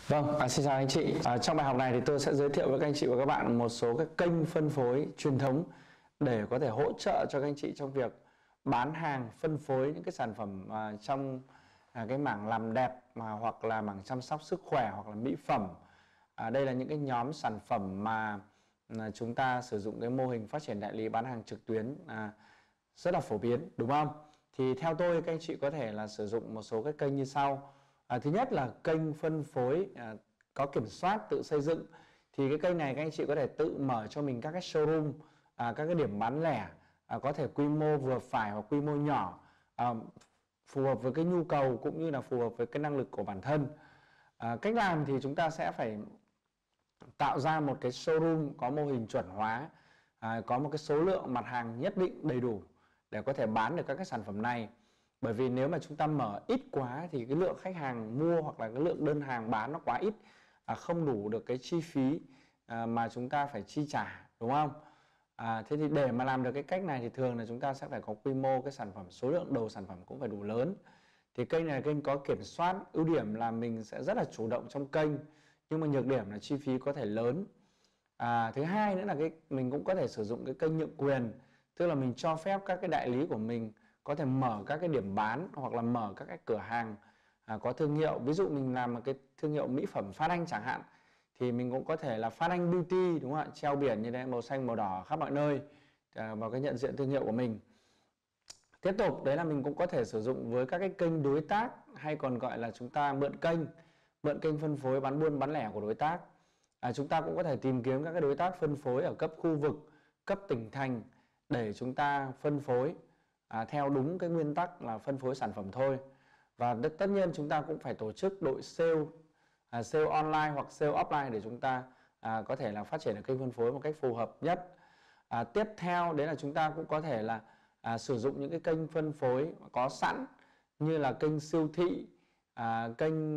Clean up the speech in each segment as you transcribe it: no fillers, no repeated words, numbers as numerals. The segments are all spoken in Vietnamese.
Vâng, xin chào anh chị. Trong bài học này thì tôi sẽ giới thiệu với các anh chị và các bạn một số các kênh phân phối truyền thống để có thể hỗ trợ cho các anh chị trong việc bán hàng, phân phối những cái sản phẩm trong cái mảng làm đẹp hoặc là mảng chăm sóc sức khỏe hoặc là mỹ phẩm. Đây là những cái nhóm sản phẩm mà chúng ta sử dụng cái mô hình phát triển đại lý bán hàng trực tuyến rất là phổ biến, đúng không? Thì theo tôi các anh chị có thể là sử dụng một số cái kênh như sau. Thứ nhất là kênh phân phối có kiểm soát tự xây dựng. Thì cái kênh này các anh chị có thể tự mở cho mình các cái showroom, các cái điểm bán lẻ, có thể quy mô vừa phải hoặc quy mô nhỏ, phù hợp với cái nhu cầu cũng như là phù hợp với cái năng lực của bản thân. Cách làm thì chúng ta sẽ phải tạo ra một cái showroom có mô hình chuẩn hóa, có một cái số lượng mặt hàng nhất định đầy đủ để có thể bán được các cái sản phẩm này. Bởi vì nếu mà chúng ta mở ít quá thì cái lượng khách hàng mua hoặc là cái lượng đơn hàng bán nó quá ít, không đủ được cái chi phí mà chúng ta phải chi trả, đúng không? Thế thì để mà làm được cái cách này thì thường là chúng ta sẽ phải có quy mô cái sản phẩm, số lượng đầu sản phẩm cũng phải đủ lớn. Thì kênh này là kênh có kiểm soát, ưu điểm là mình sẽ rất là chủ động trong kênh, nhưng mà nhược điểm là chi phí có thể lớn. Thứ hai nữa là mình cũng có thể sử dụng cái kênh nhượng quyền, tức là mình cho phép các cái đại lý của mình có thể mở các cái điểm bán hoặc là mở các cái cửa hàng có thương hiệu. Ví dụ mình làm một cái thương hiệu mỹ phẩm Phan Anh chẳng hạn, thì mình cũng có thể là Phan Anh Beauty, đúng không ạ, treo biển như thế màu xanh màu đỏ khắp mọi nơi vào cái nhận diện thương hiệu của mình. Tiếp tục đấy là mình cũng có thể sử dụng với các cái kênh đối tác, hay còn gọi là chúng ta mượn kênh phân phối bán buôn bán lẻ của đối tác. Chúng ta cũng có thể tìm kiếm các cái đối tác phân phối ở cấp khu vực, cấp tỉnh thành để chúng ta phân phối theo đúng cái nguyên tắc là phân phối sản phẩm thôi. Và tất nhiên chúng ta cũng phải tổ chức đội sale, sale online hoặc sale offline để chúng ta có thể là phát triển được kênh phân phối một cách phù hợp nhất. Tiếp theo đấy là chúng ta cũng có thể là sử dụng những cái kênh phân phối có sẵn như là kênh siêu thị, kênh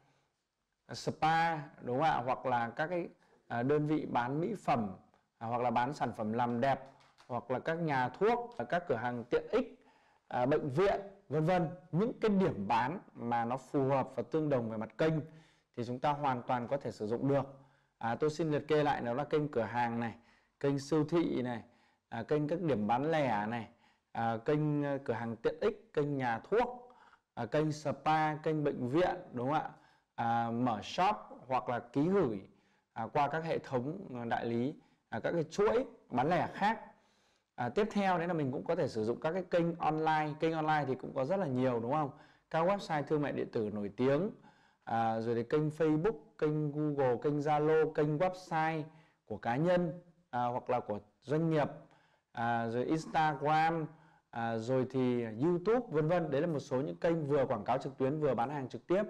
spa, đúng không ạ, hoặc là các cái đơn vị bán mỹ phẩm, hoặc là bán sản phẩm làm đẹp, hoặc là các nhà thuốc, các cửa hàng tiện ích, bệnh viện, vân vân. Những cái điểm bán mà nó phù hợp và tương đồng về mặt kênh thì chúng ta hoàn toàn có thể sử dụng được. Tôi xin liệt kê lại, đó là kênh cửa hàng này, kênh siêu thị này, kênh các điểm bán lẻ này, kênh cửa hàng tiện ích, kênh nhà thuốc, kênh spa, kênh bệnh viện, đúng không ạ, mở shop hoặc là ký gửi qua các hệ thống đại lý, các cái chuỗi bán lẻ khác. Tiếp theo đấy là mình cũng có thể sử dụng các cái kênh online. Kênh online thì cũng có rất là nhiều, đúng không? Các website thương mại điện tử nổi tiếng, rồi thì kênh Facebook, kênh Google, kênh Zalo, kênh website của cá nhân hoặc là của doanh nghiệp, rồi Instagram, rồi thì YouTube, vân vân. Đấy là một số những kênh vừa quảng cáo trực tuyến vừa bán hàng trực tiếp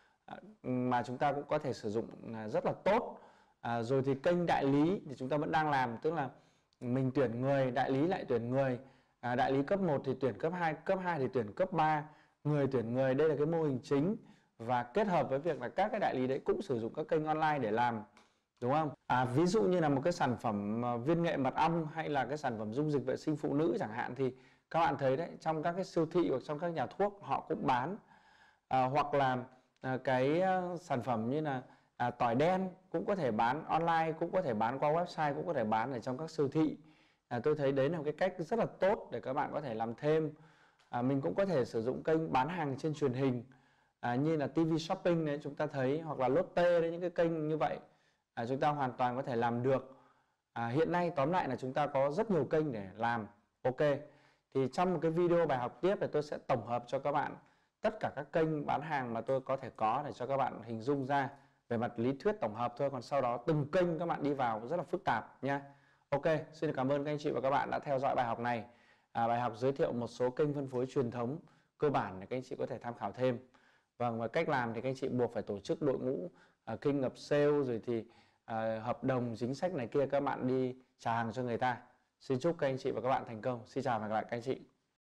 mà chúng ta cũng có thể sử dụng rất là tốt. Rồi thì kênh đại lý thì chúng ta vẫn đang làm, tức là mình tuyển người, đại lý lại tuyển người, đại lý cấp 1 thì tuyển cấp 2 thì tuyển cấp 3, người tuyển người. Đây là cái mô hình chính, và kết hợp với việc là các cái đại lý đấy cũng sử dụng các kênh online để làm, đúng không? Ví dụ như là một cái sản phẩm viên nghệ mật ong hay là cái sản phẩm dung dịch vệ sinh phụ nữ chẳng hạn, thì các bạn thấy đấy, trong các cái siêu thị hoặc trong các nhà thuốc họ cũng bán. Hoặc là cái sản phẩm như là tỏi đen cũng có thể bán online, cũng có thể bán qua website, cũng có thể bán ở trong các siêu thị. Tôi thấy đấy là một cái cách rất là tốt để các bạn có thể làm thêm. Mình cũng có thể sử dụng kênh bán hàng trên truyền hình, như là TV Shopping đấy chúng ta thấy, hoặc là Lotte đấy, những cái kênh như vậy chúng ta hoàn toàn có thể làm được. Hiện nay tóm lại là chúng ta có rất nhiều kênh để làm. Ok, thì trong một cái video bài học tiếp thì tôi sẽ tổng hợp cho các bạn tất cả các kênh bán hàng mà tôi có thể có để cho các bạn hình dung ra về mặt lý thuyết tổng hợp thôi, còn sau đó từng kênh các bạn đi vào rất là phức tạp nha. Ok, xin cảm ơn các anh chị và các bạn đã theo dõi bài học này. Bài học giới thiệu một số kênh phân phối truyền thống cơ bản để các anh chị có thể tham khảo thêm. Vâng, và cách làm thì các anh chị buộc phải tổ chức đội ngũ kinh ngập sale, rồi thì hợp đồng chính sách này kia, các bạn đi trả hàng cho người ta. Xin chúc các anh chị và các bạn thành công. Xin chào và hẹn gặp lại các anh chị.